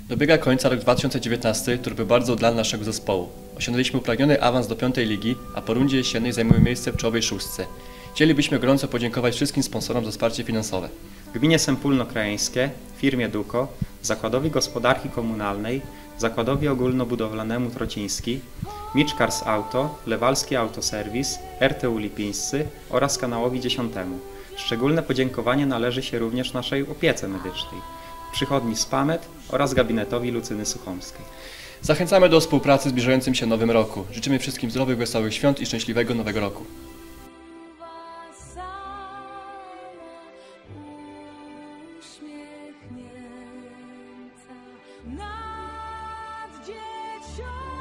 Dobiega końca rok 2019, który był bardzo udany naszego zespołu. Osiągnęliśmy upragniony awans do 5. ligi, a po rundzie jesiennej zajmujemy miejsce w czołowej szóstce. Chcielibyśmy gorąco podziękować wszystkim sponsorom za wsparcie finansowe. Gminie Sępólno Krajeńskie, firmie Duko, Zakładowi Gospodarki Komunalnej, Zakładowi Ogólnobudowlanemu Trociński, Miczkars Auto, Lewalski Autoserwis, RTU Lipińscy oraz Kanałowi 10. Szczególne podziękowanie należy się również naszej opiece medycznej, przychodni Spamet oraz gabinetowi Lucyny Suchomskiej. Zachęcamy do współpracy w zbliżającym się nowym roku. Życzymy wszystkim zdrowych, wesołych świąt i szczęśliwego nowego roku. Nad dziecią